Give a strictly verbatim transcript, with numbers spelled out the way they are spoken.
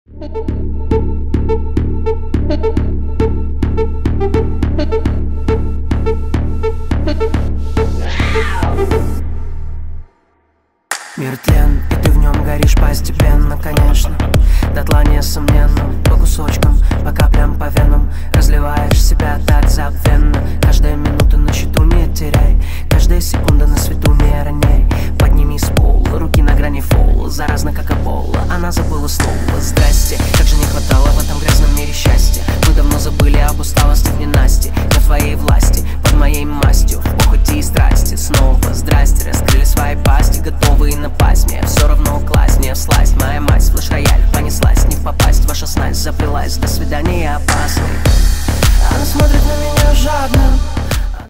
Мир тлен, и ты в нем горишь постепенно, конечно. Дотла несомненно, по кусочкам, по каплям, по венам. Разливаешь себя так забвенно. Каждая минута на счету не теряй, каждая секунда на свету не роняй. Подними с пола, руки на грани фола, заразно как эбола, она забыла снова. Здрасте, как же не хватало в этом грязном мире счастья. Мы давно забыли об усталости в ненасти, на твоей власти, под моей